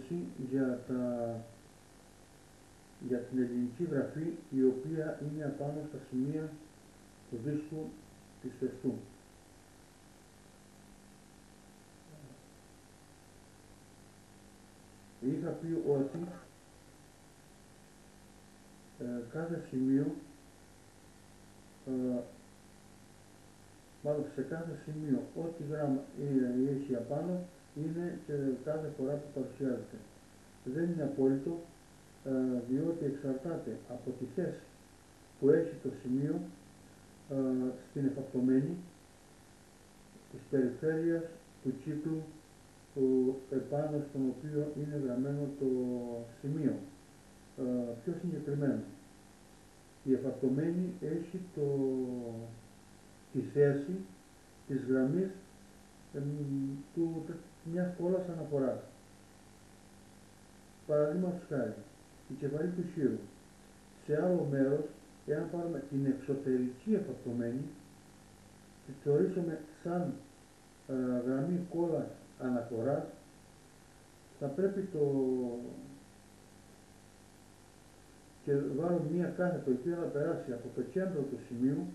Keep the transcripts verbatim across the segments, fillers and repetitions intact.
εξαίρεση για, τα, για την ελληνική γραφή, η οποία είναι απάνω στα σημεία του δίσκου της τεστού. Είχα πει ότι ε, κάθε σημείο, ε, μάλλον σε κάθε σημείο, ό,τι γράμμα έχει απάνω, είναι και κάθε φορά που παρουσιάζεται. Δεν είναι απόλυτο, ε, διότι εξαρτάται από τη θέση που έχει το σημείο ε, στην εφαπτωμένη της περιφέρειας του κύκλου που επάνω στον οποίο είναι γραμμένο το σημείο. Ε, πιο συγκεκριμένα, η εφαπτωμένη έχει το, τη θέση της γραμμής ε, του, μιας κόλλας αναφοράς. Παραδείγματος χάρη, η κεφαλή του χείρου. Σε άλλο μέρος, εάν πάρουμε την εξωτερική εφαπτωμένη, τη θεωρήσουμε σαν ε, γραμμή κόλλας αναφοράς, θα πρέπει το και βάλουμε μία κάθετο η οποία θα περάσει από το κέντρο του σημείου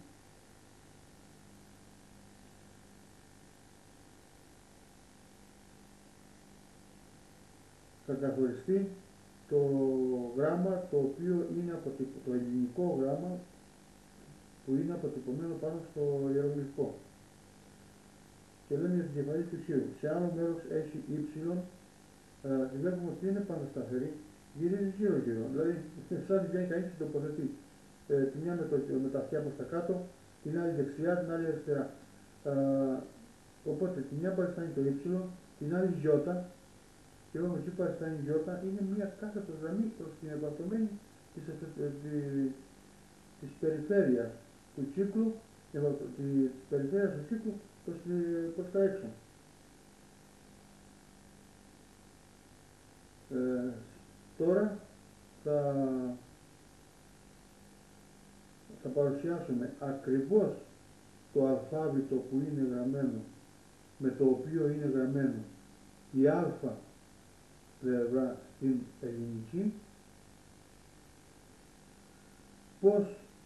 θα καθοριστεί το γράμμα το οποίο είναι αποτυπω... το ελληνικό γράμμα που είναι αποτυπωμένο πάνω στο ιερογλυφικό. Και λέμε για την κεφαλή του χείρου. Σε άλλο μέρος έχει ύψιλον, ε, βλέπουμε ότι είναι πάντα σταθερή, γυρίζει γύρω-γύρω. Δηλαδή, σαν την κάνει κανείς την τοποθετεί. Ε, τη μια με, το, με τα αυτιά προς τα κάτω, την άλλη δεξιά, την άλλη αριστερά. Ε, οπότε, τη μια παριστάνει το ύψιλον, την άλλη γιώτα, και όμως εκεί παριστάνει γιώτα, είναι μια κάθετο γραμμή προς την επαρτωμένη της, της, της περιφέρειας του κύκλου, της περιφέρειας του κύκλου προς, προς τα έξω. Ε, τώρα θα, θα παρουσιάσουμε ακριβώς το αλφάβητο που είναι γραμμένο, με το οποίο είναι γραμμένο η α πλευρά στην ελληνική, πώς,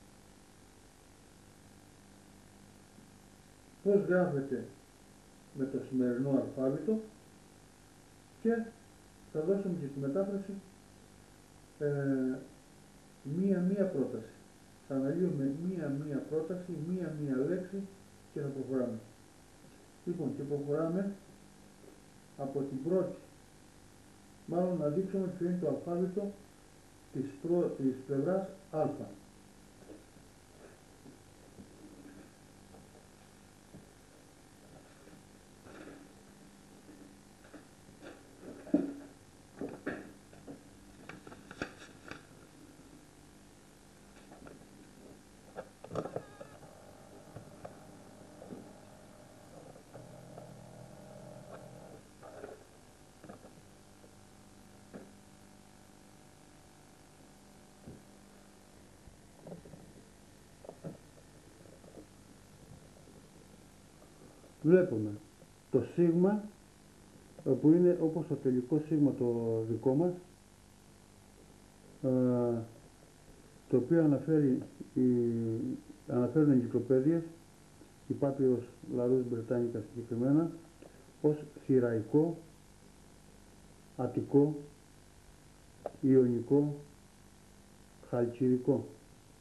πώς γράφεται με το σημερινό αλφάβητο και θα δώσουμε και τη μετάφραση ε, μία-μία πρόταση. Θα αναλύουμε μία-μία πρόταση, μία-μία λέξη και θα προχωράμε. Λοιπόν, και προχωράμε από την πρώτη. Μάλλον να δείξουμε ποιο είναι το αλφάβητο της, προ, της πλευράς α. Βλέπουμε το σίγμα που είναι όπως το τελικό σίγμα το δικό μας, το οποίο αναφέρει, αναφέρουν εγκυκλοπαίδειες, η Πάπυρος Λαρούς Μπρετάνικα συγκεκριμένα, ως θηραϊκό, αττικό, ιωνικό, χαλκιδικό.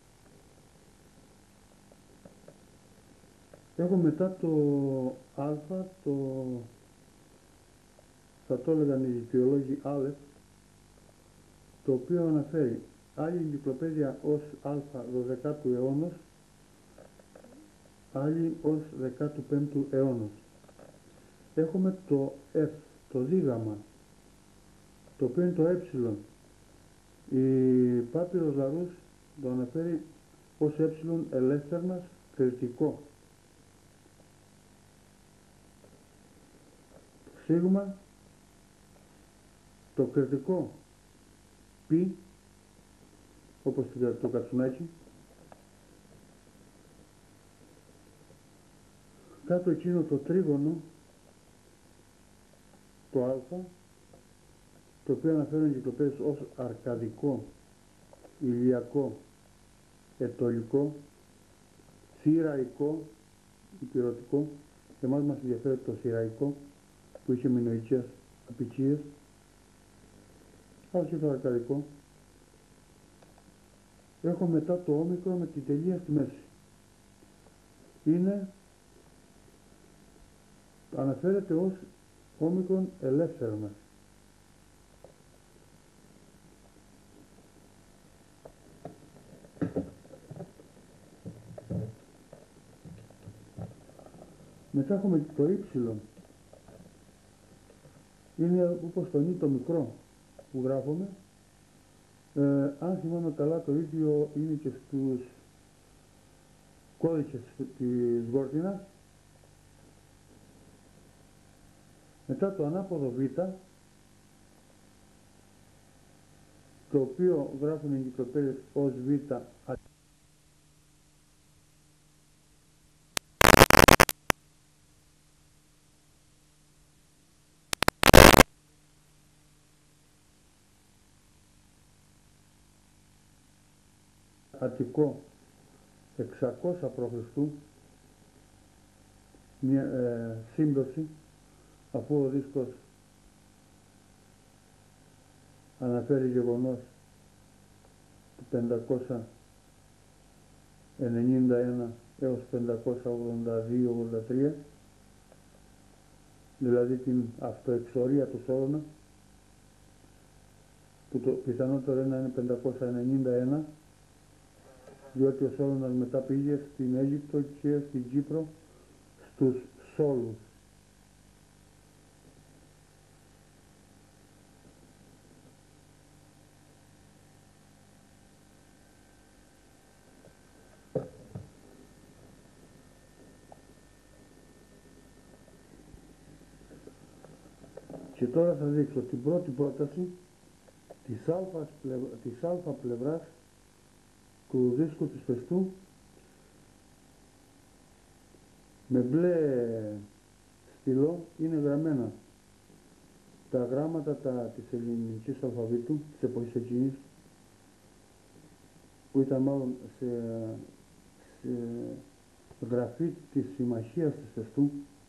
Έχω μετά το α, το, θα το έλεγαν οι δικαιολόγοι άλεφ, το οποίο αναφέρει άλλη εγκυκλοπαίδεια ως α δωδεκάτου αιώνος, άλλη ως δεκάτου πέμπτου αιώνος. Έχουμε το F, το δίγαμμα, το οποίο είναι το ε. Η Πάπυρος Λαρούς το αναφέρει ως ε ελεύθερνας κριτικό. Σίγμα, το κριτικό π, όπως το κατσουνάκι, κάτω εκείνο το τρίγωνο, το α, το οποίο αναφέρουν οι εγκυκλοπαίδες ως αρκαδικό, ηλιακό, ετωλικό, σειραϊκό, υπηρωτικό. Εμάς μας ενδιαφέρει το σειραϊκό που είχε μινοϊκές απικίες, αλλά και το αρκαδικό. Έχω μετά το όμικρο με την τελεία στη μέση. Είναι, αναφέρεται ως όμικρον ελεύθερμα. Μετά έχουμε το ύψιλον. Είναι όπως το νι το μικρό που γράφουμε. Ε, αν θυμάμαι καλά, το ίδιο είναι και στους κώδικες της Γόρτινας. Μετά το ανάποδο β, το οποίο γράφουν οι εγκυκλοπαίδες ως β Αττικό εξακόσια προ Χριστού, μια ε, σύμπτωση, αφού ο δίσκος αναφέρει γεγονός του πεντακόσια ενενήντα ένα έως πεντακόσια ογδόντα δύο ογδόντα τρία, δηλαδή την αυτοεξορία του Σόλωνα, που το πιθανότερο είναι να είναι πεντακόσια ενενήντα ένα, διότι ο Σόλωνας μετά πήγε στην Αίγυπτο και στην Κύπρο στους Σόλους. Και τώρα θα δείξω την πρώτη πρόταση της α, της α πλευράς του δίσκου του σφεστού με μπλε στυλό. Είναι γραμμένα τα γράμματα τα, της ελληνικής αλφαβήτου της εποχής εκείνης, που ήταν μάλλον σε, σε γραφή της συμμαχίας του σφεστού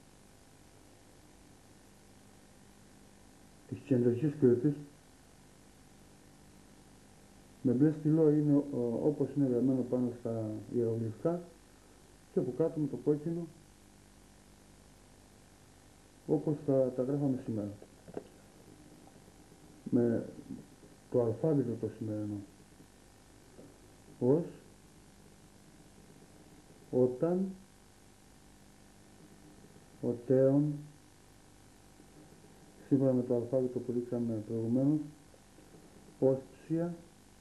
της κεντρικής Κρήτης. Με μπλε στυλό είναι ο, όπως είναι γραμμένο πάνω στα ιερογλυφικά, και από κάτω με το κόκκινο όπως τα, τα γράφαμε σήμερα, με το αλφάβητο το σημερινό, ως, όταν, οτέον, σύμφωνα με το αλφάβητο που δείξαμε προηγουμένως, όσψια,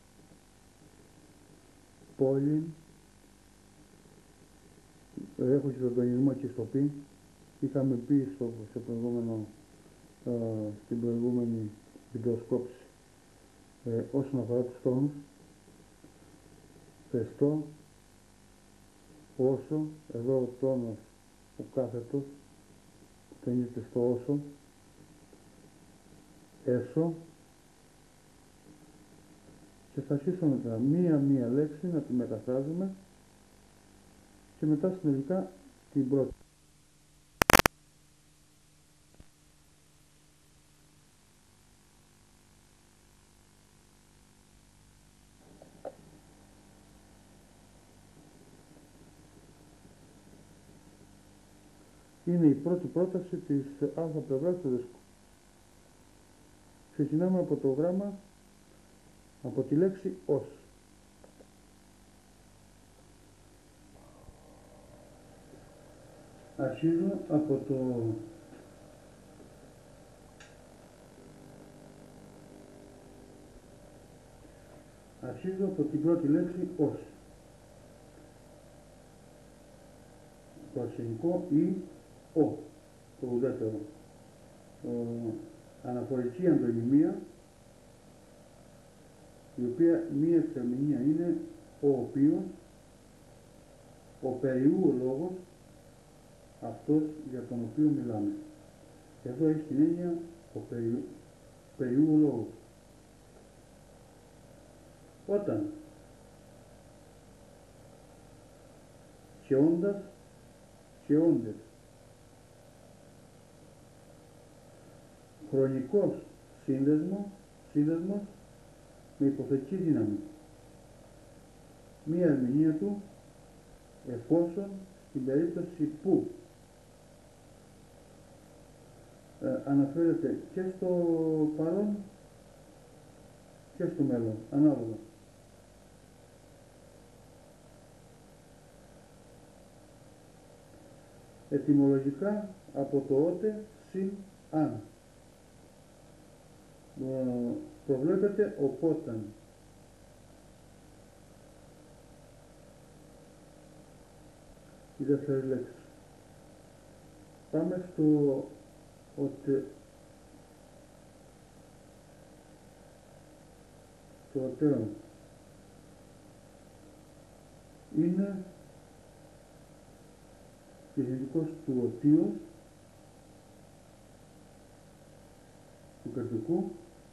πόλην, έχω και τον τονισμό και στο πι. Είχαμε πει στο, στο προηγούμενο, ε, στην προηγούμενη βιντεοσκόπηση ε, όσον αφορά τους τόνους. Φεστό, όσο, εδώ ο τόνος ο κάθετος που τονίζεται στο όσο, έσω, και θα αρχίσουμε τώρα μία-μία λέξη να τη μεταφράζουμε και μετά συνολικά την πρώτη. Είναι η πρώτη πρόταση της α πλευράς του δίσκου. Ξεκινάμε από το γράμμα, από τη λέξη ως. Αρχίζω από το αρχίζω από την πρώτη λέξη ως. Το αρσενικό ή ο, το ουδέτερο. Ε, αναφορική αντωνυμία, η οποία μία εξερμηνία είναι ο οποίος, ο περιού λόγος, αυτός για τον οποίο μιλάμε. Εδώ έχει την έννοια ο περιού, περίουργου λόγου. Όταν και όντας και όντες χρονικός σύνδεσμο, σύνδεσμος με υποθετική δύναμη. Μία ερμηνεία του εφόσον στην περίπτωση που ε, αναφέρεται και στο παρόν και στο μέλλον, ανάλογα. Ετυμολογικά από το ότε συν αν. Ε, προβλέπεται οπόταν. Η δεύτερη λέξη. Πάμε στο ότι το οτέον είναι πληθυντικός του οτίος του καρτικού,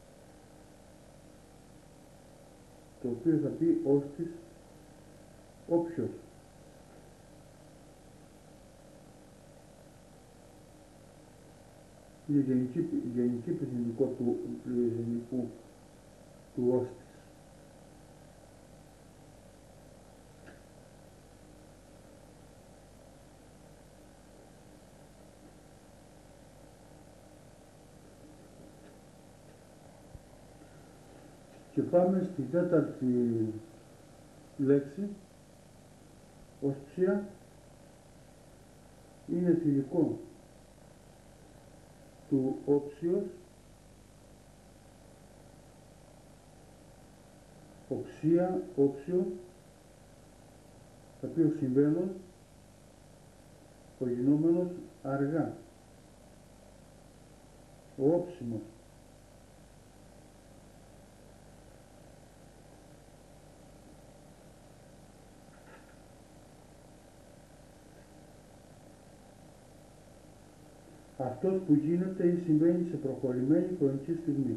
το οποίο θα πει ως της όποιος. Είναι γενική, γενική πληθυντικό του πληθυντικού του ως της. Και πάμε στη τέταρτη λέξη, οσψία, είναι θηλυκό του όψιος, οψία, όψιο, το οποίο συμβαίνουν, ο γινόμενος αργά, ο όψιμος. Αυτός που γίνεται ή συμβαίνει σε προχωρημένη χρονική στιγμή.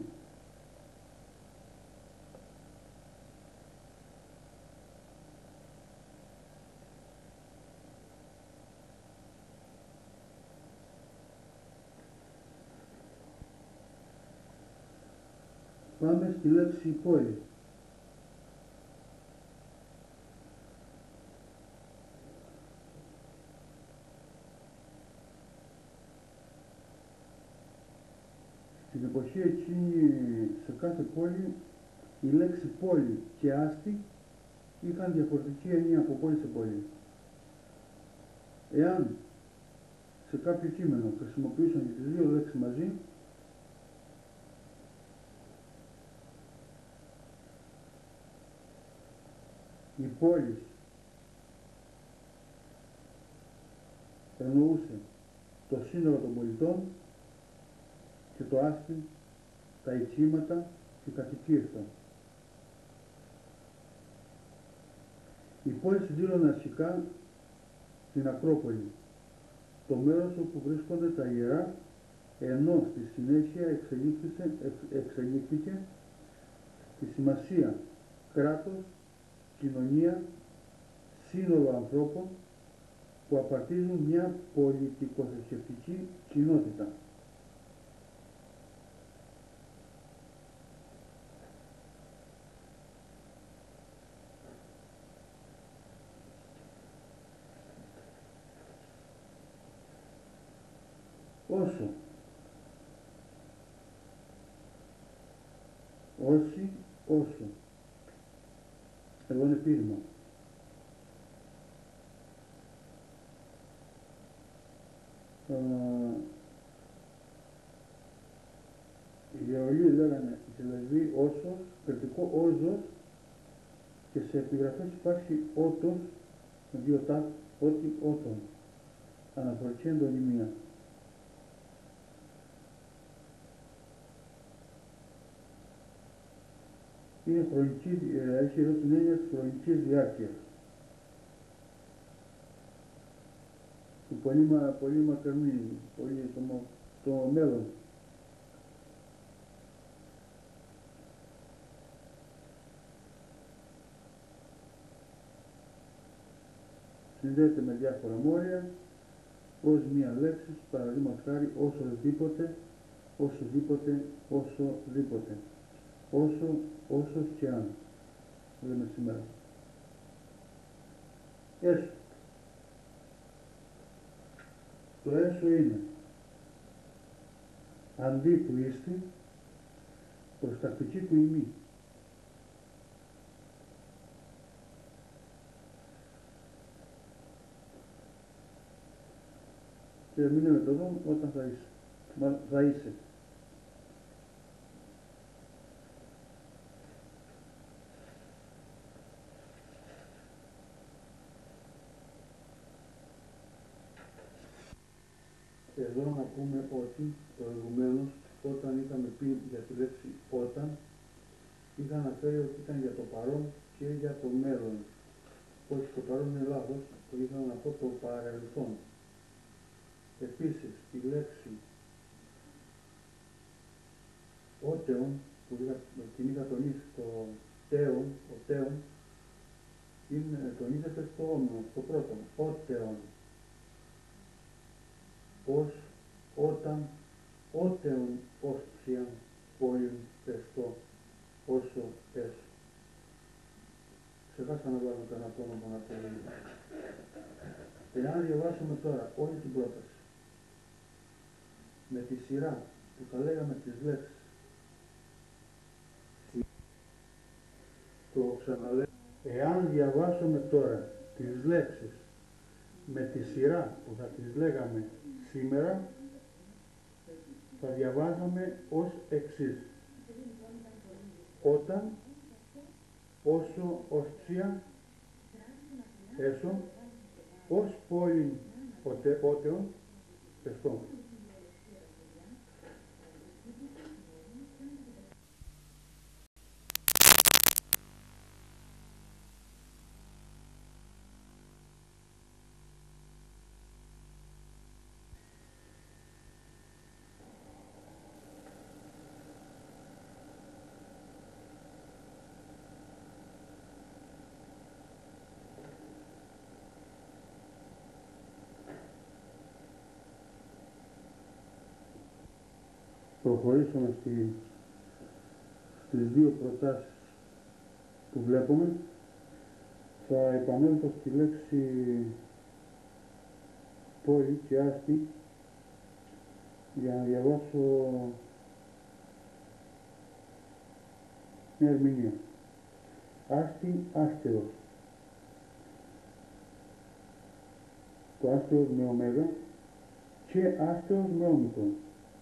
Πάμε στη λέξη πόλη. Στην εποχή εκείνη σε κάθε πόλη η λέξη πόλη και άστη είχαν διαφορετική έννοια από πόλη σε πόλη. Εάν σε κάποιο κείμενο χρησιμοποιούσαν και τις δύο λέξεις μαζί, η πόλη εννοούσε το σύνολο των πολιτών και το άστι, τα ηξήματα και οι κατοικίες των. Η πόλη συντήλωνε αρχικά την Ακρόπολη, το μέρος όπου βρίσκονται τα ιερά, ενώ στη συνέχεια εξελίχθηκε, εξελίχθηκε τη σημασία κράτος, κοινωνία, σύνολο ανθρώπων που απαρτίζουν μια πολιτικοθρησκευτική κοινότητα. Όσο, όσοι, όσο. Εδώ είναι πείγμα. Οι γεωλοί λέγανε δηλαδή όσο, κριτικό όζος, και σε επιγραφές υπάρχει ότος, με δύο τάκ, ότι ότον, αναφορική εντονιμία. Είναι χρονική, έχει εδώ την έννοια της χρονικής διάρκειας. Του πολύ, πολύ μακρινή, πολύ το, το μέλλον. συνδέεται με διάφορα μόρια ως μία λέξη, παραδείγματος χάρη όσοδήποτε, όσοδήποτε, όσοδήποτε, όσο, όσος και αν, λέμε σήμερα. Έσω. Το έσω είναι αντί του ίστη προστακτική του ημί. Και μείνε το εδώ όταν θα είσαι. Μα, θα είσαι. Εδώ να πούμε ότι προηγουμένως όταν είχαμε πει για τη λέξη όταν, είχα αναφέρει ότι ήταν για το παρόν και για το μέλλον. Όχι, το παρόν είναι λάθος, το ήθελα να πω το παρελθόν. Επίσης, η λέξη ότεον, που είχα, την είχα τονίσει, το τέον, ο τέον, είναι, τονίζεται στο όνο, στο πρώτο, ότεον. Ως, όταν, ότεον, όστιαν, πόλην, εστώ, όσο, έσω. Ξεχάσα να βάλω το ένα τόνο που αναφέρει. Εάν διαβάσουμε τώρα όλη την πρόταση, με τη σειρά που θα λέγαμε τις λέξεις, το ξαναλέω, Εάν διαβάσουμε τώρα τις λέξεις με τη σειρά που θα τις λέγαμε σήμερα, θα διαβάζαμε ως εξής. Όταν, όσο, οστσία, έσω, ως πόλην, οτε, ότεον, εστώ. Προχωρήσουμε στη, στις δύο προτάσεις που βλέπουμε. Θα επανέλθω στη λέξη πόλη και άστη για να διαβάσω μια ερμηνεία. Άστη, άστεος. Το άστεος με ωμέγα και άστεος με όμικρον.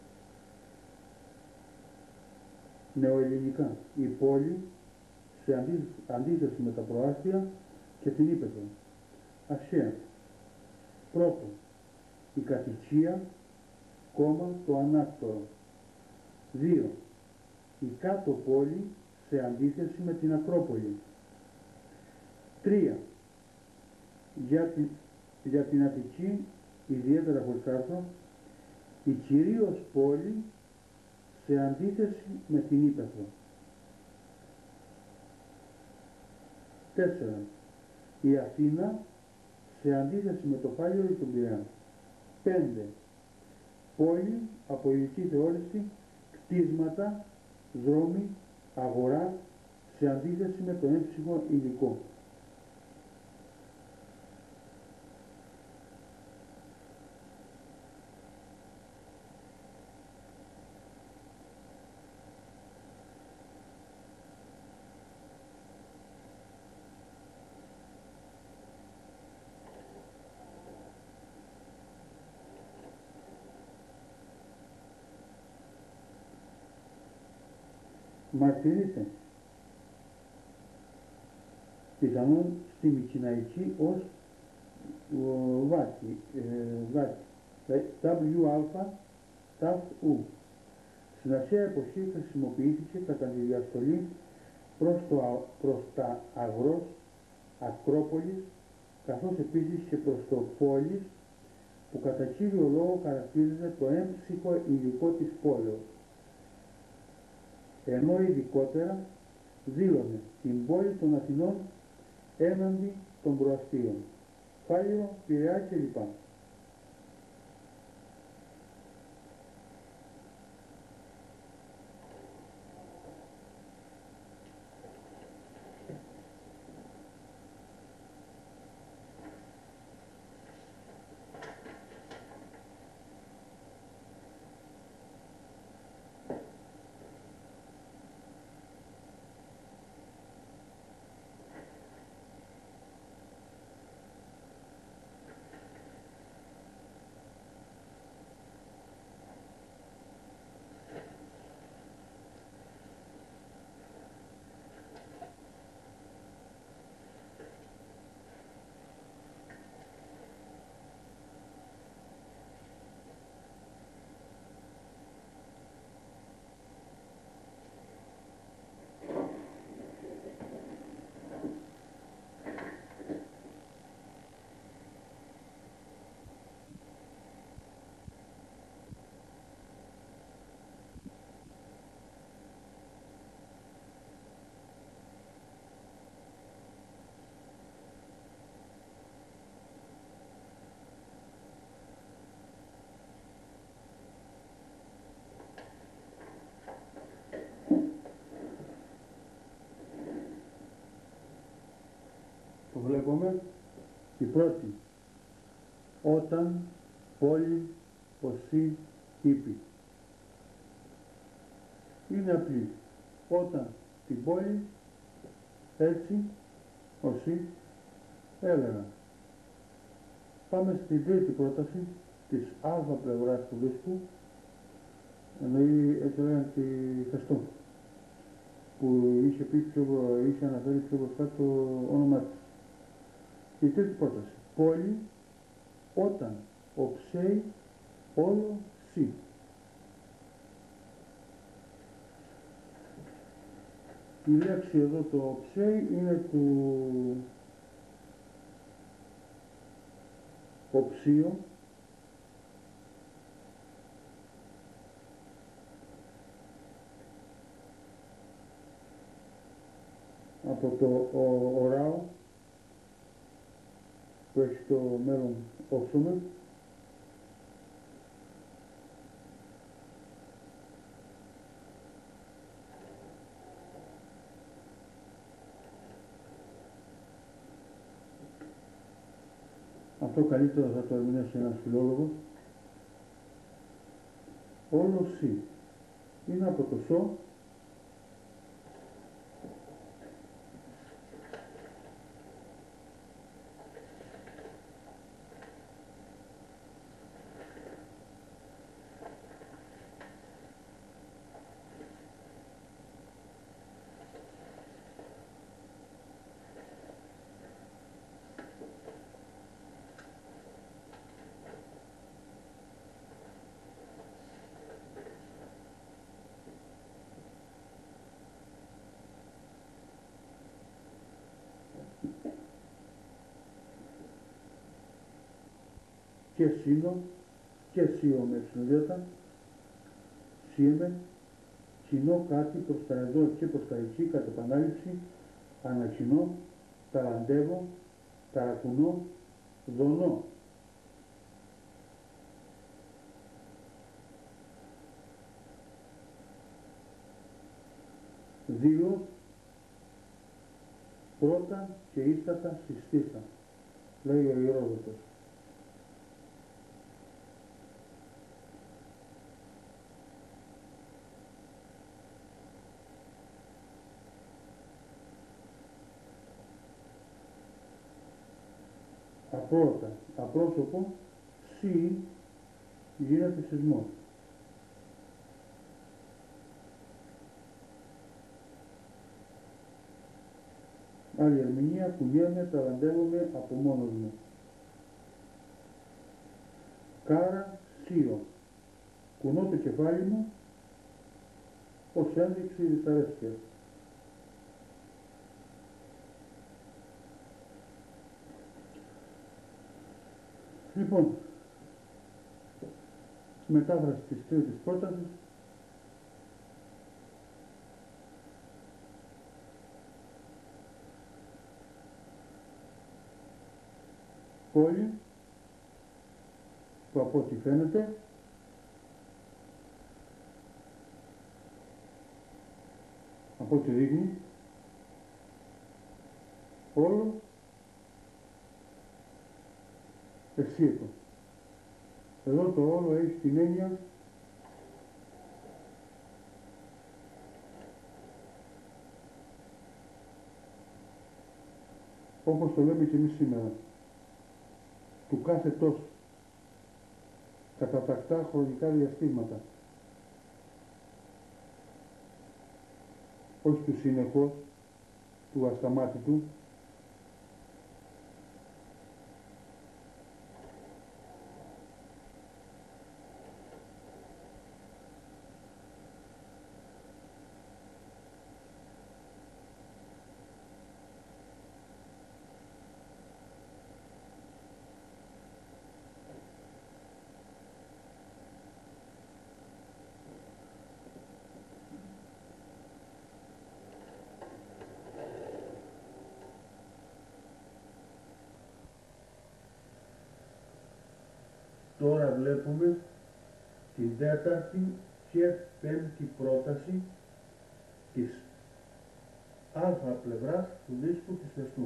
Νεοελληνικά, η πόλη σε αντί, αντίθεση με τα προάστια και την ύπαιθρο. Αρχαία. Πρώτο, η κατοικία, κόμμα το ανάκτορο. Δύο, η κάτω πόλη σε αντίθεση με την Ακρόπολη. Τρία, για την, για την Αττική, ιδιαίτερα χωρίς άρθρο, η κυρίως πόλη σε αντίθεση με την ύπαιθρο. Τέσσερα. Η Αθήνα σε αντίθεση με το Φάληρο και τον Πειραιά. Πέντε. Πόλη από υλική θεώρηση, κτίσματα, δρόμοι, αγορά σε αντίθεση με το έμψυχο υλικό. Μαρτυρείται πιθανόν στη Μυκηναϊκή ως βάτι, βάτι, W-α, ταφ ου. Στην αρχαία εποχή χρησιμοποιήθηκε κατά τη διαστολή προς, το, προς τα αγρός Ακρόπολης, καθώς επίσης και προς το πόλης, που κατά κύριο λόγο χαρακτήριζε το έμψυχο υλικό της πόλεως, ενώ ειδικότερα δήλωνε την πόλη των Αθηνών έναντι των προαστίων. Πάλιο, Πειραιά κλπ. Το βλέπουμε. Η πρώτη. Όταν, πόλη, οσί, ύπη. Είναι απλή. Όταν την πόλη, έτσι, οσί, έλεγα. Πάμε στην τρίτη πρόταση της α πλευράς του δίσκου, εννοεί, έτσι λέγανε, τη Φεστό, που είχε, πει πιο, είχε αναφέρει πιο μπροστά το όνομά της. Η τρίτη πρόταση. Πόλη, όταν, οψέει, όλο, σι. Η λέξη εδώ το οψέει είναι του οψείο, από το ο, οράο, που έχει το μέλλον όψωμα, αυτό καλύτερα θα το ερμηνεύσει ένας φιλόλογος. Όλο σι είναι από το σο και σύνο και σίο με συνδέτα, σύεμε, κοινό κάτι προς τα εδώ και προς τα εκεί κατ' επανάληψη, ανακοινώ, ταραντεύω, ταρακουνώ, δονώ. Δύο, πρώτα και ίστατα συστήσα, λέει ο Ηρόδοτος. Απρότα, απρόσωπο, σι, γίνεται σεισμός. Άλλη ερμηνεία, κουνιέμαι, ταλαντεύομαι από μόνος μου. Κάρα, σίο, κουνώ το κεφάλι μου ως ένδειξη δυσαρέσκειας. Λοιπόν, μετάφραση της τρίτης πρότασης. κόλλη που από ό,τι φαίνεται από ό,τι δείχνει όλο εξίετο. Εδώ το όλο έχει την έννοια όπως το λέμε και εμείς σήμερα, του κάθε τόσο, κατά τακτά χρονικά διαστήματα. Όχι του συνεχώς, του ασταμάτητου, Τώρα βλέπουμε την τέταρτη και πέμπτη πρόταση της α πλευράς του δίσκου της Φεστού.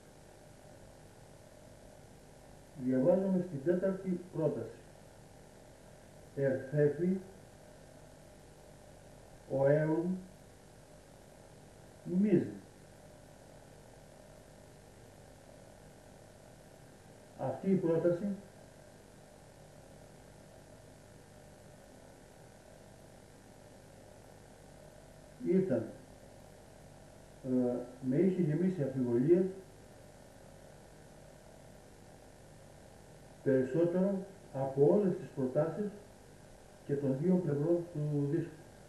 Διαβάζουμε στην τέταρτη πρόταση. Ερθέφη ο έων μίζη. Αυτή η πρόταση ήταν, ε, με είχε γεμίσει αμφιβολίες περισσότερο από όλες τις προτάσεις και των δύο πλευρών του δίσκου.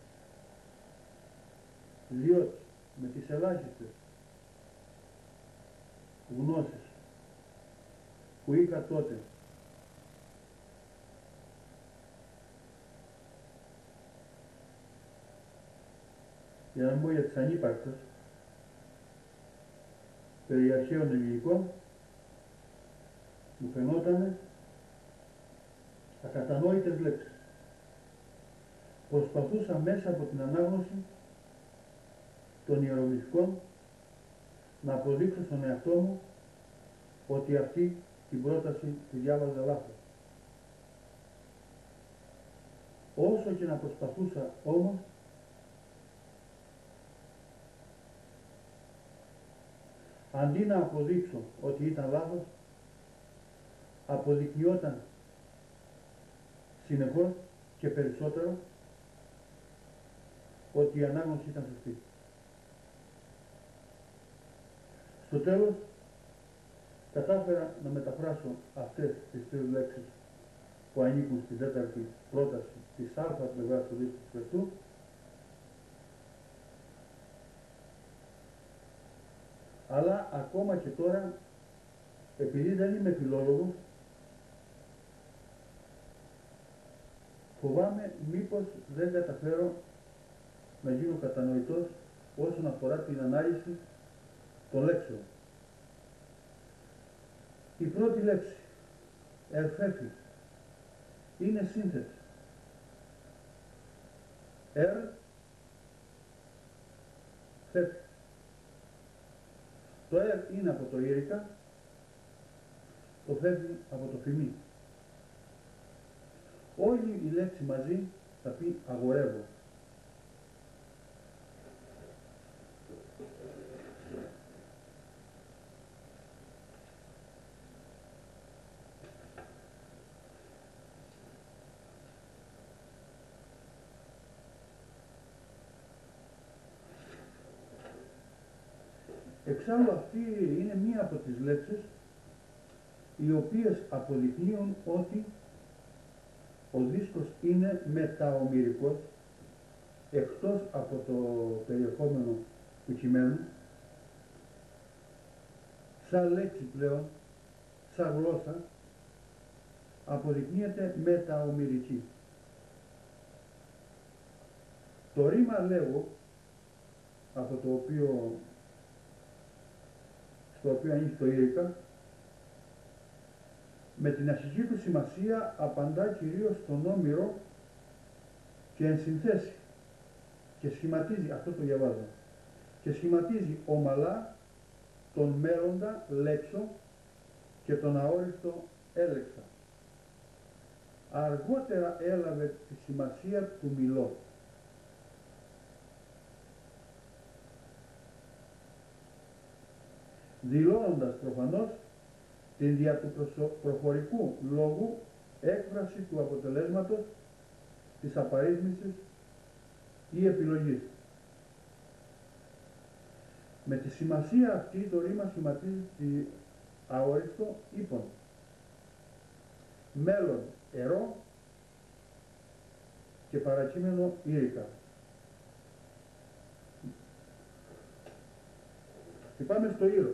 Διότι με τις ελάχιστες γνώσεις που είχα τότε για να μην πω για τις ανύπαρκτες περί αρχαίων ελληνικών, μου φαινότανε ακατανόητες λέξεις. Προσπαθούσα μέσα από την ανάγνωση των ιερογλυφικών να αποδείξω στον εαυτό μου ότι αυτή την πρόταση τη διάβαζα λάθος. Όσο και να προσπαθούσα όμως, αντί να αποδείξω ότι ήταν λάθος, αποδεικνυόταν συνεχώς και περισσότερο ότι η ανάγνωση ήταν σωστή. Στο τέλος, κατάφερα να μεταφράσω αυτές τις τρεις λέξεις που ανήκουν στην τέταρτη πρόταση της α πλευράς του δίσκου του Φεστού, αλλά ακόμα και τώρα, επειδή δεν είμαι φιλόλογος, φοβάμαι μήπως δεν καταφέρω να γίνω κατανοητός όσον αφορά την ανάλυση των λέξεων. Η πρώτη λέξη, ερφέφη, είναι σύνθετη. Ερ, φέφη. Το ερ είναι από το ήρικα, το φέφη από το φημί. Όλη η λέξη μαζί θα πει αγορεύω. Εξάλλου αυτή είναι μία από τις λέξεις οι οποίες αποδεικνύουν ότι ο δίσκος είναι μεταομηρικός, εκτός από το περιεχόμενο του κειμένου, σαν λέξη πλέον, σαν γλώσσα, αποδεικνύεται μεταομηρική. Το ρήμα λέγω, από το οποίο, στο οποίο ανήκει το ήρικα, Με την αρχική του σημασία απαντά κυρίως στον Όμηρο και εν συνθέσει και σχηματίζει, αυτό το διαβάζω, και σχηματίζει ομαλά τον μέλλοντα λέξο και τον αόριστο έλεξα. Αργότερα έλαβε τη σημασία του μιλώ. Δηλώνοντας προφανώς την δια του προφορικού λόγου έκφραση του αποτελέσματος της απαρίθμησης ή επιλογής. Με τη σημασία αυτή το ρήμα σχηματίζει τη αόριστο ύπον. Μέλλον ερώ και παρακείμενο ήρικα. Και πάμε στο ήρο.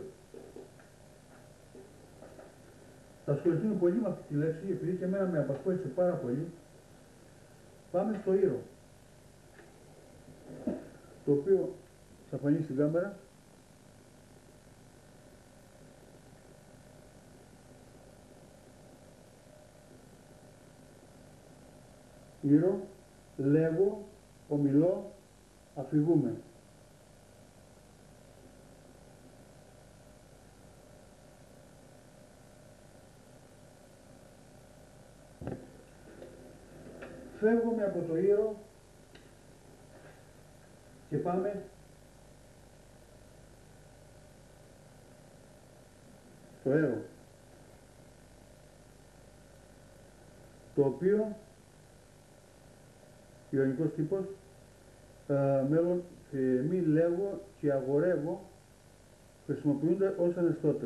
Θα ασχοληθούμε πολύ με αυτή τη λέξη, επειδή και εμένα με απασχόλησε πάρα πολύ. Πάμε στο ήρο, το οποίο θα φανεί στην κάμερα. Ήρο, λέγω, ομιλώ, αφηγούμε. Φεύγουμε από το ήρο και πάμε στο έρο, το οποίο ιονικός τύπος ε, μέλλον ε, μη λέγω και αγορεύω χρησιμοποιούνται ως ανεστώτες.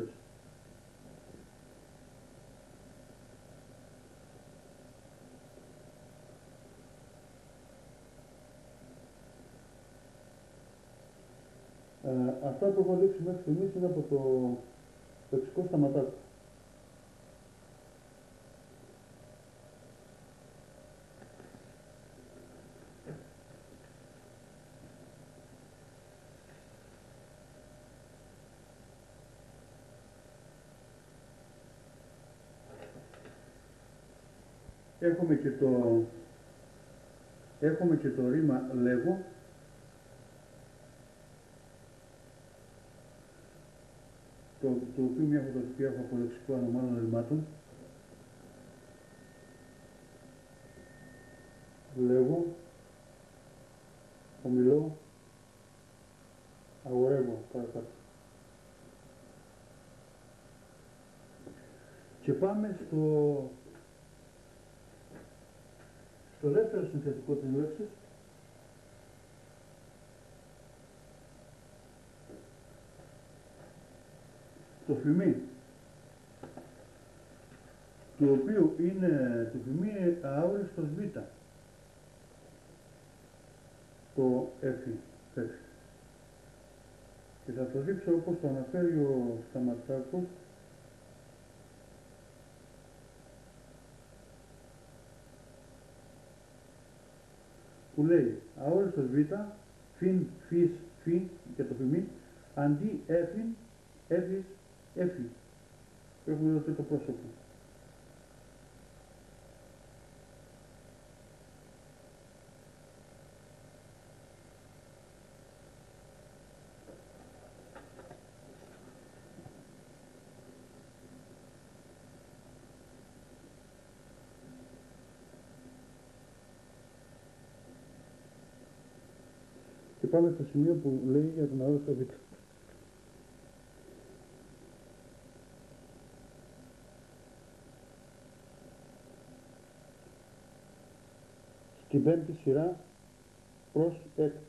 Ε, αυτά που έχω δείξει μέχρι στιγμής είναι από το λεξικό Σταματάκου. Έχουμε και το, έχουμε και το ρήμα λέγω, το, το οποίο μια φωτογραφία έχω από λεξικό ανομάλων ρημάτων. Λέγω, ομιλώ, αγορεύω παρακάτω. Και πάμε στο, στο δεύτερο συνθετικό της λέξης, το φημί, το οποίο είναι, το φημί είναι αόριστος β, το έφη, έφη. Και θα το δείξω όπως το αναφέρει ο Σταματάκος, που λέει αόριστος β, φιν, φις, φι και το φημί, αντί έφιν, έφης, έφη. Έχουμε δώσει το πρόσωπο. Και πάμε στο σημείο που λέει για τον αόριστο β. Στην πέμπτη σειρά προς έκτη.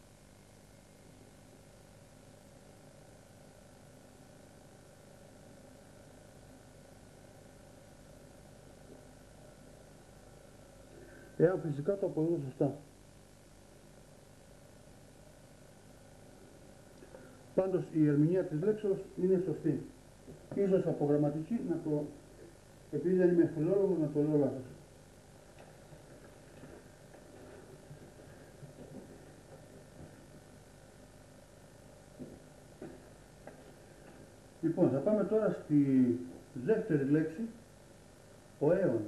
Εάν φυσικά το αποδίδω σωστά. Πάντως η ερμηνεία της λέξεως είναι σωστή. Ίσως από γραμματική να το, επειδή δεν είμαι φιλόλογος, να το λέω λάθος. Λοιπόν, θα πάμε τώρα στη δεύτερη λέξη, Ο έον.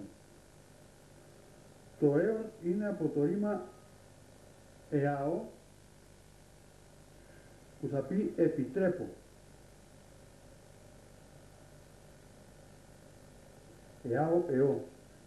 Το έον είναι από το ρήμα εάω, που θα πει επιτρέπω. Εάω, εώ.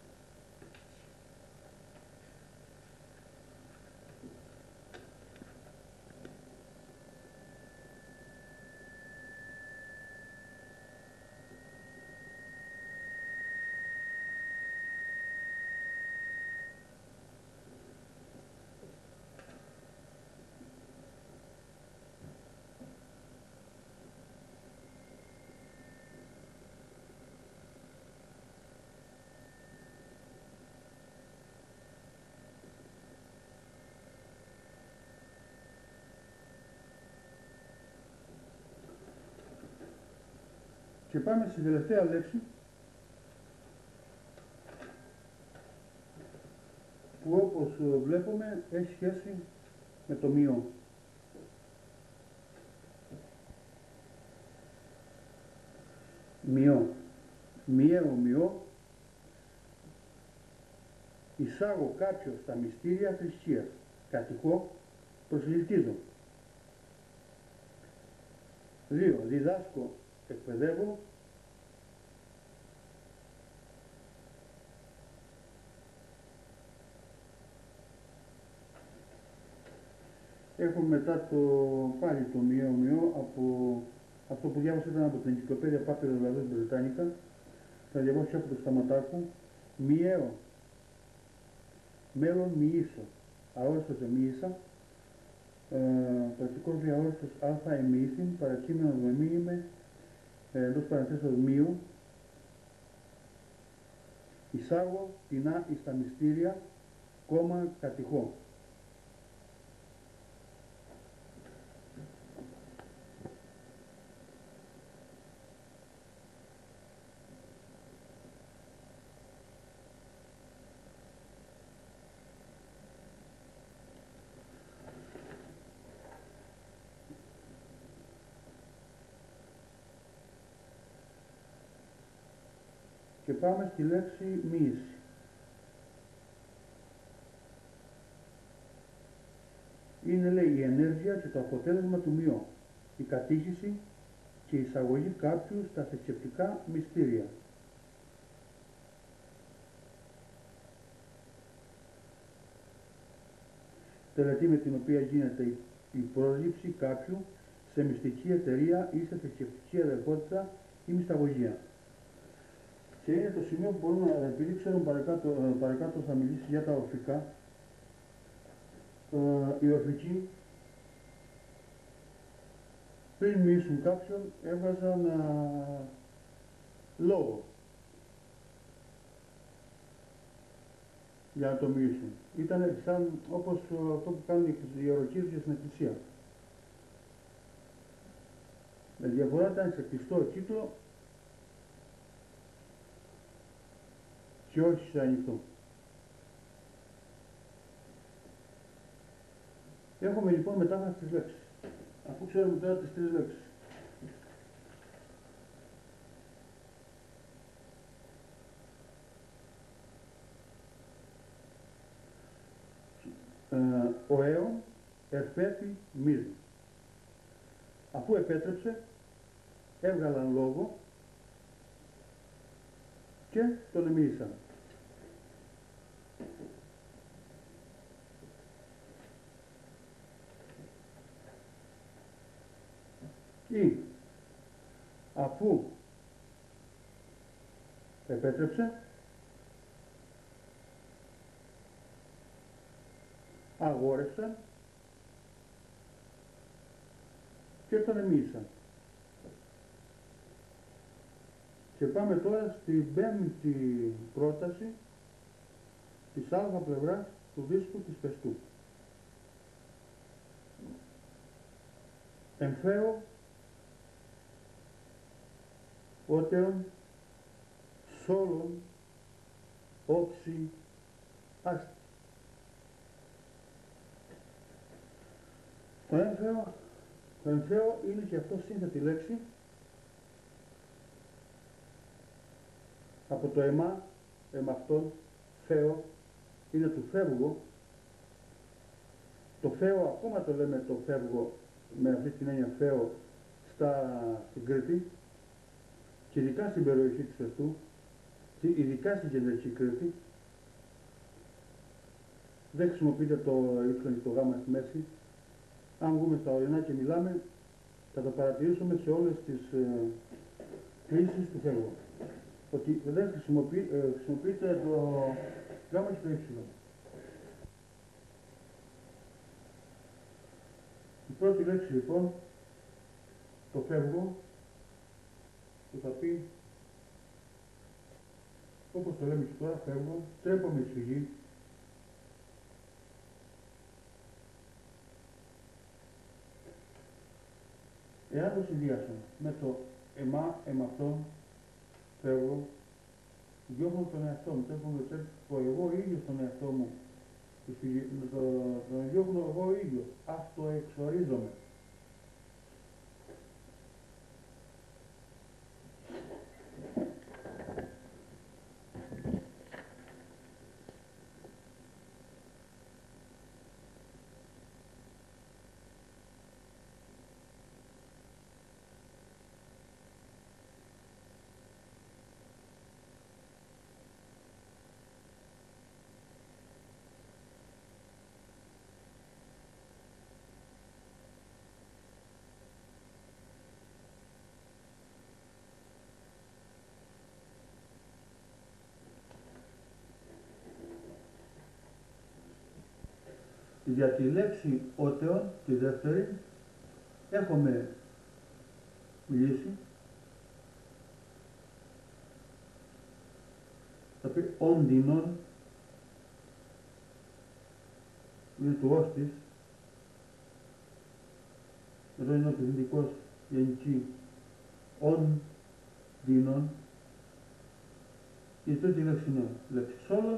Και πάμε στη τελευταία λέξη, που όπως βλέπουμε έχει σχέση με το μειό. Μειό. Μειαίο μειό. Εισάγω κάποιο στα μυστήρια θρησκείας. Κατοικώ, προσελκύζω. Δύο. Διδάσκω, εκπαιδεύω. Έχουμε μετά το πάλι το μειαίο μειό από αυτό που διάβασα, ήταν από την Ενcyclopedia Papyrus Britannica. Θα διαβάσω από το Σταματάκου. Μειαίο. Μέλλον μοιήσω. Αόριστος εμοίησα. Ε, πρακτικός διαόριστος α εμοίησιν. Παρακείμενος με μοίημε. Εντός παρενθέσεως μείου. Εισάγω την α εις τα μυστήρια. Κόμμα κατηχώ. Και πάμε στη λέξη μοίηση. Είναι, λέει, η ενέργεια και το αποτέλεσμα του μειό, η κατήχηση και η εισαγωγή κάποιου στα θρησκευτικά μυστήρια. Τελετή με την οποία γίνεται η πρόσληψη κάποιου σε μυστική εταιρεία ή σε θρησκευτική αδερφότητα ή μυσταγωγία. Και είναι το σημείο που μπορούμε να, επειδή ξέρουμε παρακάτω, παρακάτω θα μιλήσει για τα ορφικά, οι ορφικοί πριν μοιήσουν κάποιον έβγαζαν α, λόγο για να το μοιήσουν. Ήταν σαν όπως αυτό που κάνουν οι ιεροκήρυκες στην εκκλησία. Με διαφορά ήταν σε κλειστό κύκλο και όχι σε ανοιχτό. Έχουμε λοιπόν μετάφραση της λέξης. Αφού ξέρουμε τώρα τις τρεις λέξεις. Ε, ο έων ερπέθη μύζη. Αφού επέτρεψε, έβγαλαν λόγο και τον εμίλησαν. Ή αφού επέτρεψε, αγόρευσαν και τον εμίλησαν. Και πάμε τώρα στην πέμπτη πρόταση της α πλευράς του δίσκου της Πεστού. Εμφαίο ότεον σόλον όψη άστη. Το έμφαίο, το έμφαίο είναι και αυτό σύνθετη λέξη από το εμά εμαυτόν Θέο, είναι του φεύγω. Το Θέο, ακόμα το λέμε το φεύγω, με αυτή την έννοια Θέο, στα, στην Κρήτη, και ειδικά στην περιοχή του Σεστού, ειδικά στην κεντρική Κρήτη. Δεν χρησιμοποιείται το ύψιλον και το γάμα στη μέση. Αν βγούμε στα ορεινά και μιλάμε, θα το παρατηρήσουμε σε όλες τις ε, κλήσεις του Φεύγω. Ότι δεν χρησιμοποιεί, ε, χρησιμοποιείται το γάμα και το ύψιλον. Η πρώτη λέξη λοιπόν, το Φεύγω, που θα πει, όπως το λέμε και τώρα, φεύγω, τρέπομαι στη γη, εάν το συνδυάσω με το εμά, εμαυτόν, φεύγω, διώχνω τον εαυτό μου, τρέπω εγώ ίδιος τον εαυτό μου, τον το διώχνω εγώ ίδιος, αυτοεξορίζομαι. Για τη λέξη ότεον, τη δεύτερη, έχουμε μιλήσει. Θα πει όντινον, είναι του όστης. Εδώ είναι ο πληθυντικός γενική όντινον. Η τρίτη λέξη είναι λέξη σόλων.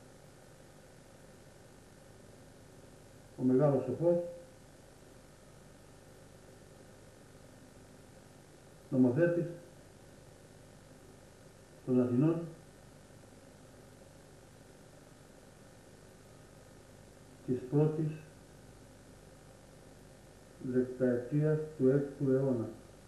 Ο μεγάλος σοφός, νομοθέτης των Αθηνών της πρώτης δεκαετίας του έκτου αιώνα,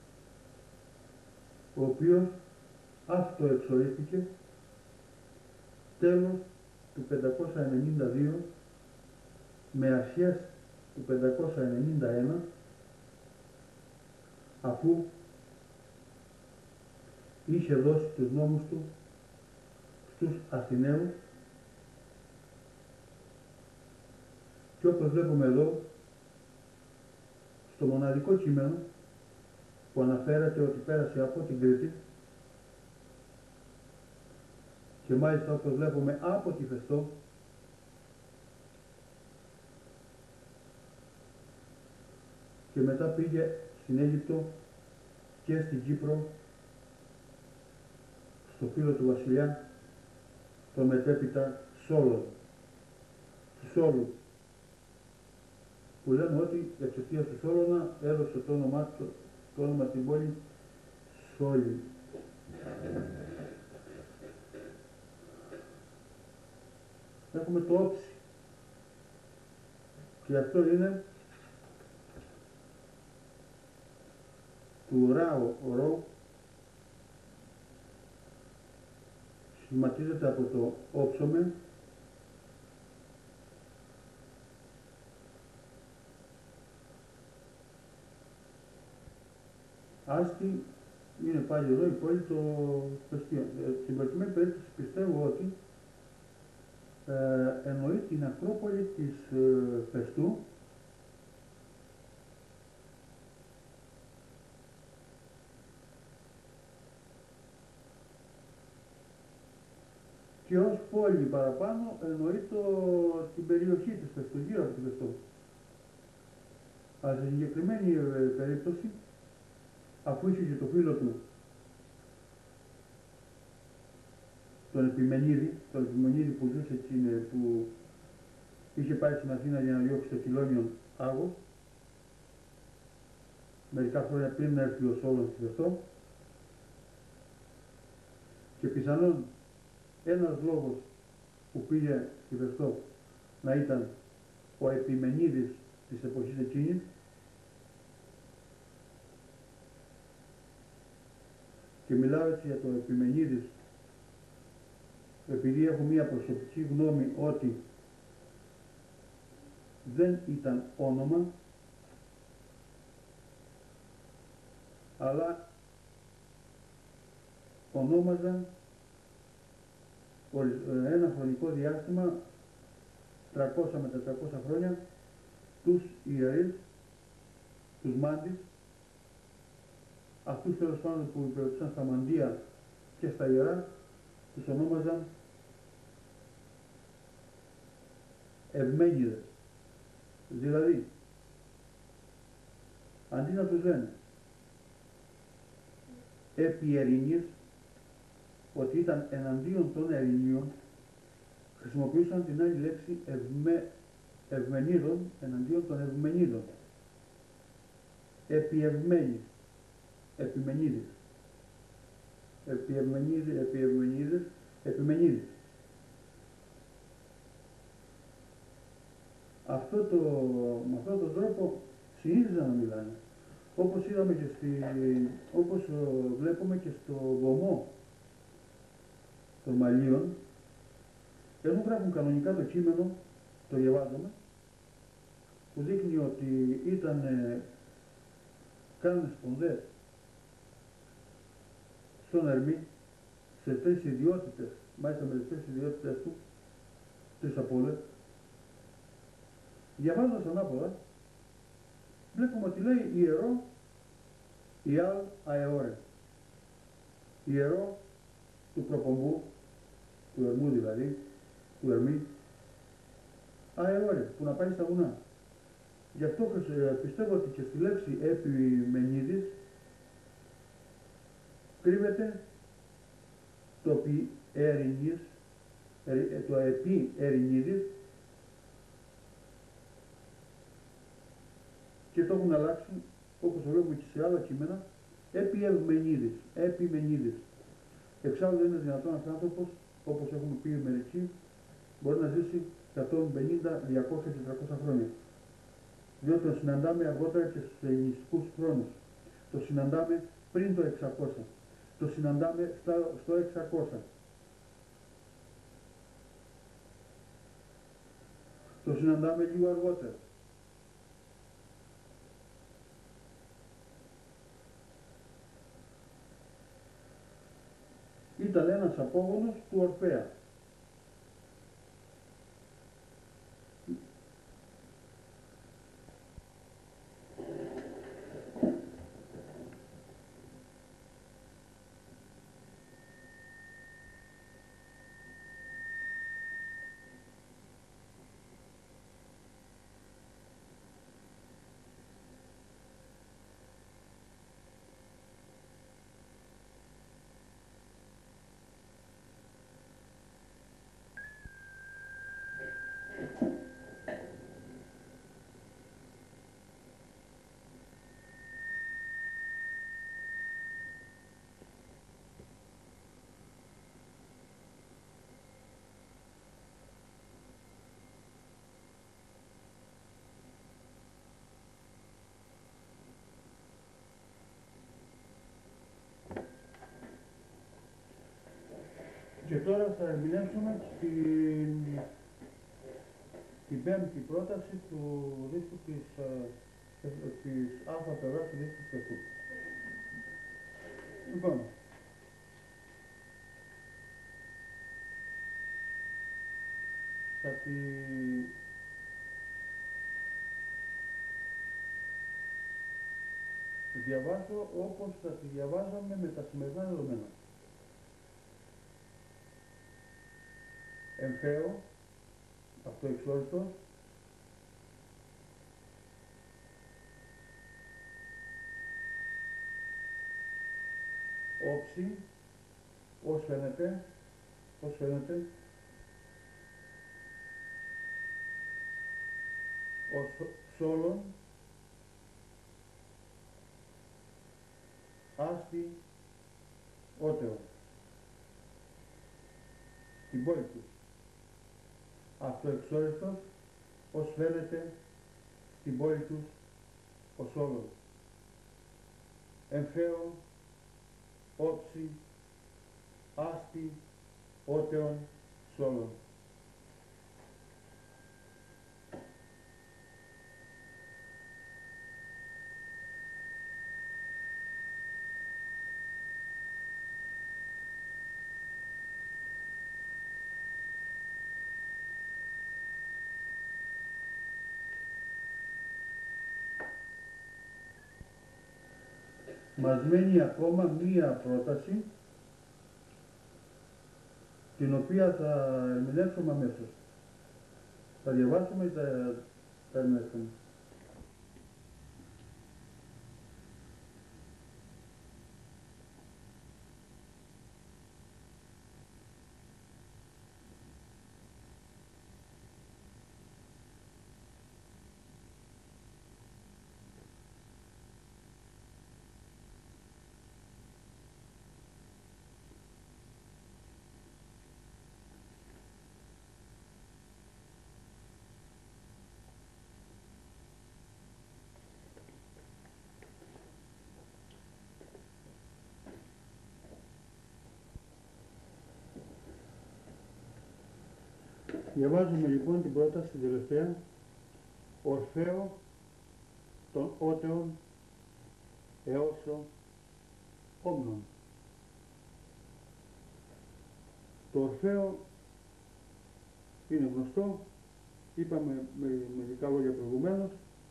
ο οποίος αυτοεξορίστηκε τέλος του πεντακόσια ενενήντα δύο με αρχές του πεντακόσια ενενήντα ένα, αφού είχε δώσει τους νόμους του στους Αθηναίους, και όπως βλέπουμε εδώ, στο μοναδικό κείμενο που αναφέρεται ότι πέρασε από την Κρήτη, και μάλιστα όπως βλέπουμε από τη Φεστό, και μετά πήγε στην Αίγυπτο και στην Κύπρο, στο φίλο του βασιλιά, τον μετέπειτα Σόλων, του Σόλου, που λένε ότι εξαιτίας του Σόλωνα έδωσε το όνομα, το, το όνομα στην πόλη Σόλη. Έχουμε το όψι, και αυτό είναι του ράο ορό, σχηματίζεται από το όψομε, άστη είναι πάλι εδώ η πόλη το Πεστίων. Στην προκειμένη περίπτωση πιστεύω ότι ε, εννοεί την Ακρόπολη της ε, Πεστού, και ως πόλη παραπάνω εννοεί το, την περιοχή της Πεστού, γύρω από την Πεστό. Αλλά σε συγκεκριμένη ε, περίπτωση, αφού είχε και το φίλο του τον Επιμενίδη, τον Επιμενίδη που ζούσε εκεί, που είχε πάει στην Αθήνα για να διώξει το Κυλώνιον Άγος, μερικά χρόνια πριν έρθει ο Σόλων στη Φεστό, και πιθανόν ένας λόγος που πήγε στη Βεστό να ήταν ο Επιμενίδης της εποχής εκείνης, και μιλάω έτσι για το Επιμενίδης επειδή έχω μία προσωπική γνώμη ότι δεν ήταν όνομα, αλλά ονόμαζαν ένα χρονικό διάστημα, τριακόσια με τετρακόσια χρόνια, τους ιερείς, τους μάντις, αυτούς τέλος πάντων που υπηρετούσαν στα μαντεία και στα ιερά, τους ονόμαζαν Ευμένιδες. Δηλαδή, αντί να τους λένε επί Ερηνής, ότι ήταν εναντίον των Ερηνίων, χρησιμοποιούσαν την άλλη λέξη ευμε, Ευμενίδων εναντίον των Ευμενίδων. Επί Ευμένης, Επιμενίδης. Επί Ευμενίδης, επί Ευμενίδης, Επιμενίδης. Αυτό το, με αυτόν τον τρόπο συνήθιζαν να μιλάνε. Όπως είδαμε και στη, όπως βλέπουμε και στο βωμό των Μαλίων, ενώ γράφουν κανονικά το κείμενο, το διαβάζουμε, που δείχνει ότι ήταν, ε, κάνουν σπονδές στον Ερμή, σε τρεις ιδιότητες, μάλιστα με τις τρεις ιδιότητες του, τρεις από όλες. Διαβάζοντας ανάποδα, βλέπουμε ότι λέει ιερό, ιάλ αεώρε. Ιερό του προπομπού, του Ερμού δηλαδή, του Ερμή, αεώρε, που να πάει στα βουνά. Γι' αυτό πιστεύω ότι και στη λέξη Επιμενίδης κρύβεται το πι Ερηνής, το επί Ερηνίδης, και το έχουν αλλάξει, όπως το βλέπουμε και σε άλλα κείμενα, επί Ευμενίδης, Επιμενίδης. Εξάλλου δεν είναι δυνατόν ένας άνθρωπος, όπως έχουμε πει μερικοί, μπορεί να ζήσει εκατόν πενήντα, διακόσια και τριακόσια χρόνια. Διότι το συναντάμε αργότερα και στους ελληνιστικούς χρόνους. Το συναντάμε πριν το εξακόσια. Το συναντάμε στο εξακόσια. Το συναντάμε λίγο αργότερα. Ήταν ένας απόγονος του Ορφέα. Και τώρα θα ερμηνεύσουμε την, την πέμπτη πρόταση του δίσκου της, της αλφα πλευράς του δίσκου του Πεφού. Λοιπόν, θα τη διαβάσω όπως θα τη διαβάζαμε με τα σημερινά δεδομένα. Εμφαίο, αυτό εξόριστο, όψη, ως φαίνεται, ως φαίνεται, ως σόλον, άστη, ότεο. στην πόλη τους. Αυτοεξόριστος, ως φαίνεται στην πόλη τους ο Σόλων. Εμφαίο, όψη, άσπη, ότεον, Σόλων. Μας μένει ακόμα μία πρόταση, την οποία θα ερμηνεύσουμε αμέσως. Θα διαβάσουμε και θα, θα ερμηνεύσουμε. Διαβάζουμε λοιπόν την πρόταση την τελευταία, Ορφαίο των ότεων εώσο όμνων. Το Ορφαίο είναι γνωστό, είπαμε με μερικά λόγια προηγουμένως,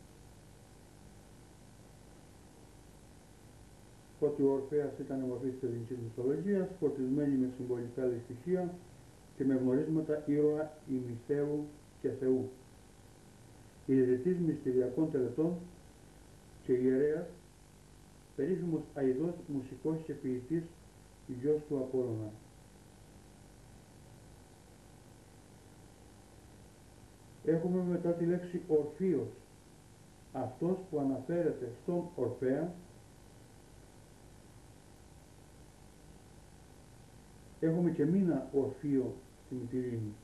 ότι ο Ορφέας ήταν μορφή της ελληνικής μυθολογίας, φορτισμένη με συμβολικά στοιχεία και με γνωρίσματα ήρωα ημιθέου και Θεού. Ιδρυτής μυστηριακών τελετών και ιερέας, περίφημος αηδός μουσικός και ποιητής, γιος του Απόλλωνα. Έχουμε μετά τη λέξη Ορφίος, αυτός που αναφέρεται στον Ορφέα. Έχουμε και μήνα Ορφίο στη Μυτιλήνη.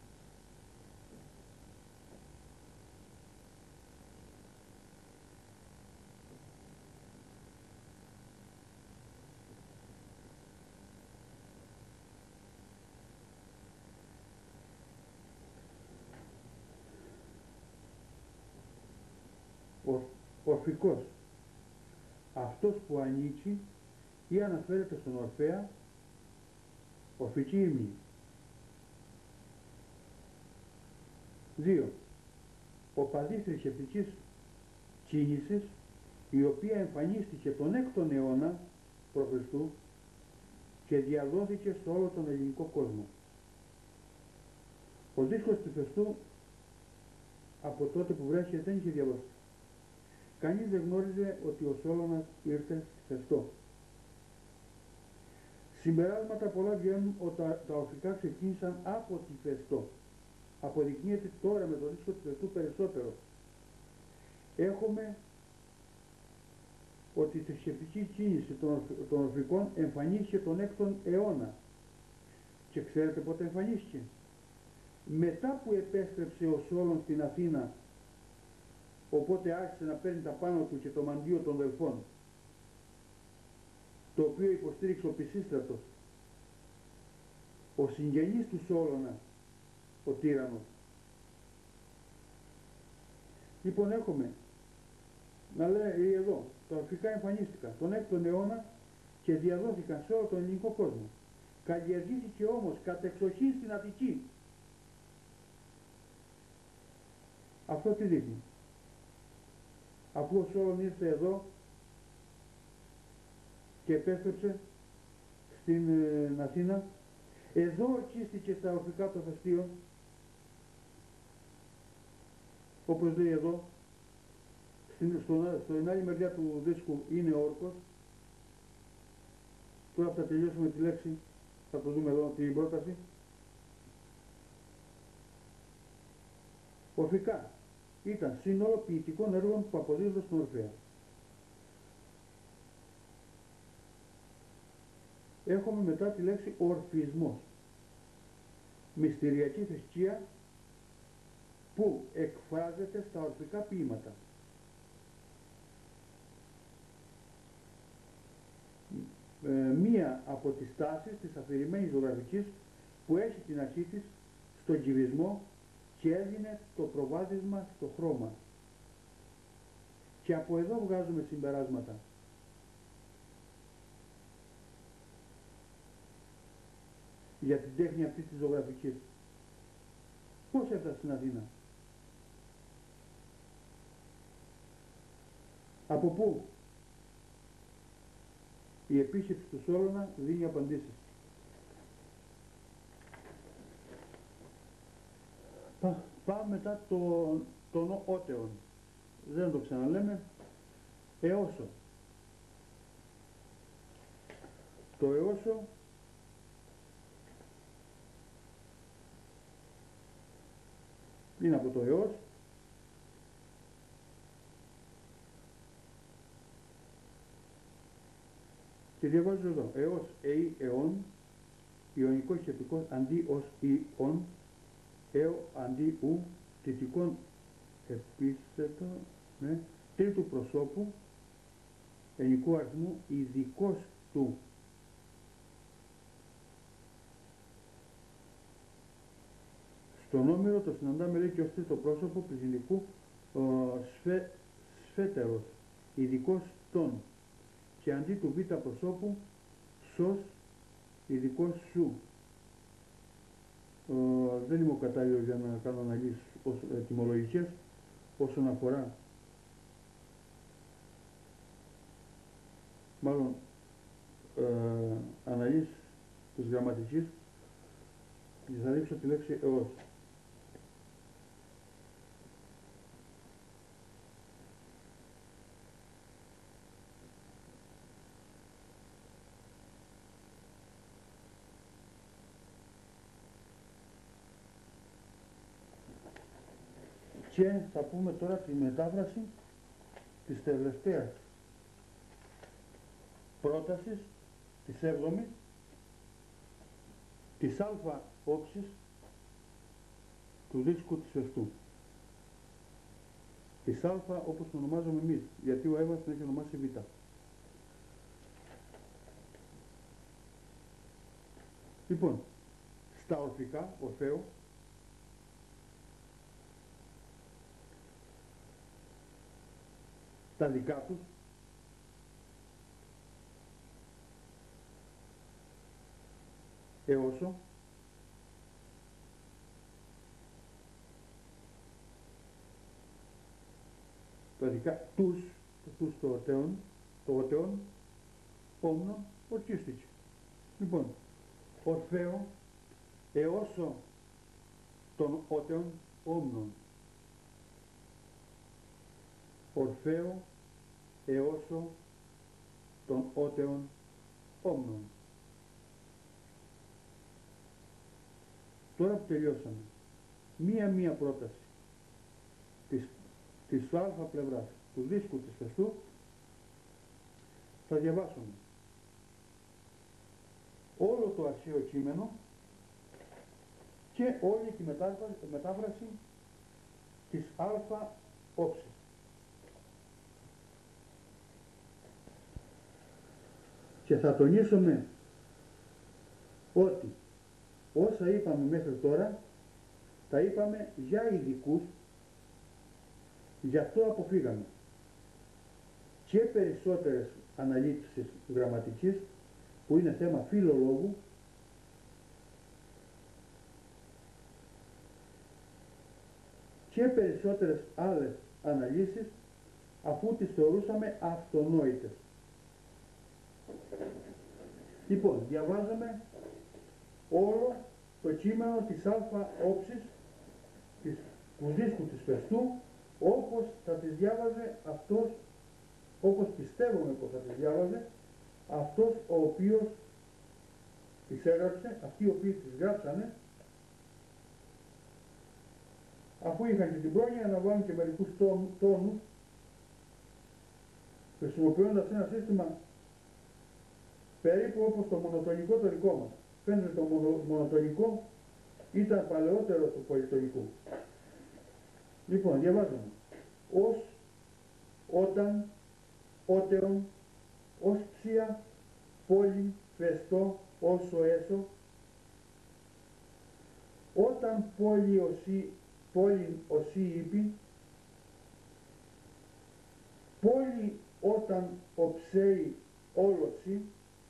Ο, ορφικός, αυτός που ανήκει ή αναφέρεται στον Ορφέα, ορφική ύμνη. δύο. Οπαδή θρησκευτικής κίνησης, η οποία εμφανίστηκε τον έκτον αιώνα π.Χ. και διαδόθηκε σε όλο τον ελληνικό κόσμο. Ο δίσκος του Φεστού από τότε που βρέθηκε δεν είχε διαδώσει. Κανείς δεν γνώριζε ότι ο Σόλωνας ήρθε στη Φεστό. Συμπεράσματα πολλά βγαίνουν ότι τα, τα ορφικά ξεκίνησαν από τη Φεστό. Αποδεικνύεται τώρα με το δίσκο του Φεστού περισσότερο. Έχουμε ότι η θρησκευτική κίνηση των, των ορφικών εμφανίστηκε τον έκτον αιώνα. Και ξέρετε πότε εμφανίστηκε? Μετά που επέστρεψε ο Σόλων στην Αθήνα, οπότε άρχισε να παίρνει τα πάνω του και το μαντίο των Δελφών, το οποίο υποστήριξε ο Πισίστρατος, ο συγγενής του Σόλωνα, ο τύραννος. Λοιπόν, έχουμε να λέει εδώ, τα ορφικά εμφανίστηκαν τον έκτον αιώνα και διαδόθηκαν σε όλο τον ελληνικό κόσμο. Καλλιεργήθηκε όμως κατεξοχήν στην Αττική. Αυτό τι δείχνει? Αφού ο Σόλων ήρθε εδώ και επέστρεψε στην ε, Αθήνα, εδώ ορκίστηκε στα ορφικά το φεστίο, όπως λέει εδώ, στην, στο, στην άλλη μεριά του δίσκου είναι όρκος. Τώρα θα τελειώσουμε τη λέξη, θα το δούμε εδώ την πρόταση. Ορφικά ήταν σύνολο ποιητικών έργων που αποδίδονται στον Ορφέα. Έχουμε μετά τη λέξη ορφισμός. μυστηριακή θρησκεία που εκφράζεται στα ορφικά ποίηματα. Ε, μία από τις τάσεις της αφηρημένης ζωγραφικής που έχει την αρχή της στον κυβισμό και έδινε το προβάδισμα στο χρώμα. Και από εδώ βγάζουμε συμπεράσματα. Για την τέχνη αυτή της ζωγραφικής. Πώς έφτασε στην Αθήνα? Από πού? Η επίσκεψη του Σόλωνα δίνει απαντήσεις. Πά, πάμε μετά τον, τον Ότεον. Δεν το ξαναλέμε. Εώσο. Το Εώσο είναι από το Εώς και διαβάζω εδώ. Εώς, εή, εών, ιωνικό σχετικό αντί ως ιον, έω αντί ου, τιτικόν επίθετο, ναι, τρίτου προσώπου, ενικού αριθμού, ειδικός του. Στον Όμηρο το συναντάμε, λέει, και ως τρίτο πρόσωπο πληθυντικού σφε, σφέτερος, ειδικός των, και αντί του β προσώπου σος, ειδικός σου. Ε, δεν είμαι ο κατάλληλος για να κάνω αναλύσεις ετυμολογικές όσον αφορά, μάλλον ε, αναλύσεις της γραμματικής, και θα δείξω τη λέξη εώς. Και θα πούμε τώρα τη μετάφραση της τελευταίας πρότασης, της έβδομης, της α όψης του δίσκου της Φεστού. Της α όπως το ονομάζουμε εμείς, γιατί ο Εύας την έχει ονομάσει β. Λοιπόν, στα ορφικά, Ορφαίο, τα δικά τους, Εώσο, τα δικά τους, τους το οτέον, το οτέον, όμνο, ορκίστηκε. Λοιπόν, Ορφαίο, εώσο των ότεων όμνων. Ορφαίο, εώσο των ότεων όμνων. Τώρα που τελειώσαμε, μία-μία πρόταση της, της α πλευράς του δίσκου της Φεστού θα διαβάσουμε όλο το αρχαίο κείμενο και όλη τη μετάφραση, μετάφραση της α όψης. Και θα τονίσουμε ότι όσα είπαμε μέχρι τώρα, τα είπαμε για ειδικούς, γι' αυτό αποφύγαμε και περισσότερες αναλύσεις γραμματικής, που είναι θέμα φιλολόγου, και περισσότερες άλλες αναλύσεις, αφού τις θεωρούσαμε αυτονόητες. Λοιπόν, διαβάζαμε όλο το κείμενο της α όψης της, του δίσκου της Φεστού, όπως θα τις διάβαζε αυτός, όπως πιστεύουμε πως θα τις διάβαζε αυτός ο οποίος τις έγραψε, αυτοί οι οποίοι τις γράψανε, αφού είχαν και την πρόνοια να βάλουν και μερικούς τόνους, χρησιμοποιώντας ένα σύστημα περίπου όπως το μονοτονικό το δικό μας. Φαίνεται το μονο, μονοτονικό ήταν παλαιότερο του πολυτονικού. Λοιπόν, διαβάζουμε. Ως, όταν, ότεον, ως ψία, πόλη, φεστό, όσο έσω, όταν πόλη οσί, πόλη οσί είπη, πόλη όταν οψέει όλωση,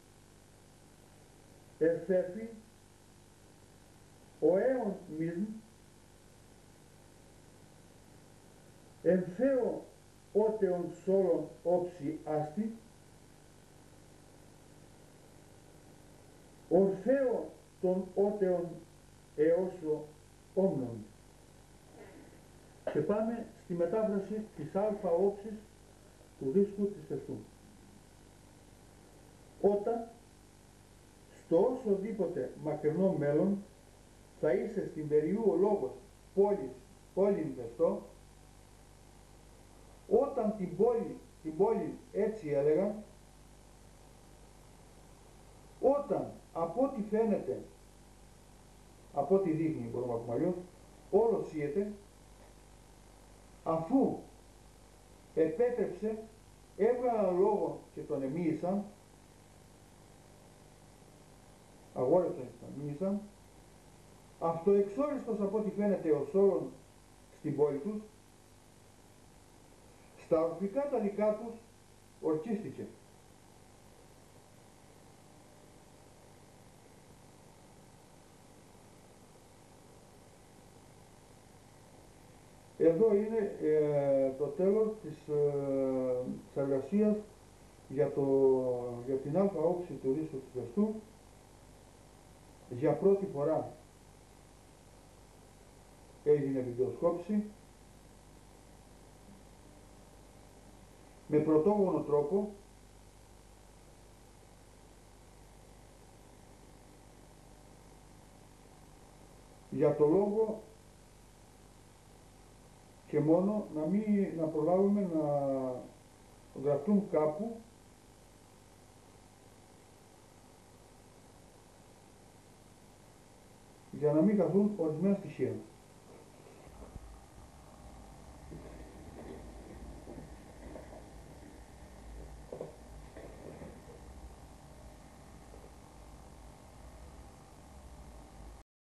εφέφη, ο αίων μίλν, εμφαίο ότεον σόλον όψη άστη, ορφαίο των ότεων εώσο όμνων. Και πάμε στη μετάφραση της αλφα όψης του δίσκου της Φεστού. Όταν στο όσοδήποτε μακρινό μέλλον θα είσαι στην περιού ο λόγος πόλης, πόλην Φεστό, όταν την πόλη, την πόλη έτσι έλεγα, όταν από ό,τι φαίνεται, από ό,τι δείχνει, μπορούμε να πούμε αλλιώς, όλο σύεται, αφού επέτρεψε, έβγαλαν λόγο και τον εμίησαν, αγόρευσαν και τον εμίησαν, αυτοεξόριστος από ό,τι φαίνεται ο Σόλων στην πόλη τους, στα ορφικά τα δικά τους ορκίστηκε. Εδώ είναι ε, το τέλος της, ε, της εργασίας για, το, για την αλφα όψη του δίσκου του Φεστού. Για πρώτη φορά έγινε βιντεοσκόπηση με πρωτόγονο τρόπο, για το λόγο και μόνο να μην να προλάβουμε να γραφτούν κάπου για να μην χαθούν ορισμένα στοιχεία.